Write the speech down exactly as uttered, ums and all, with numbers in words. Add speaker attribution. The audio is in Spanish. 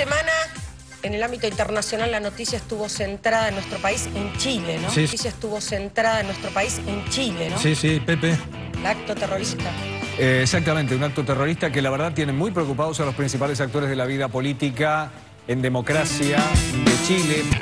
Speaker 1: semana, en el ámbito internacional, la noticia estuvo centrada en nuestro país, en Chile, ¿no?
Speaker 2: Sí.
Speaker 1: La noticia estuvo centrada en nuestro país, en Chile, ¿no?
Speaker 2: Sí, sí, Pepe.
Speaker 1: El acto terrorista.
Speaker 2: Eh, exactamente, un acto terrorista que la verdad tiene muy preocupados a los principales actores de la vida política en democracia de Chile.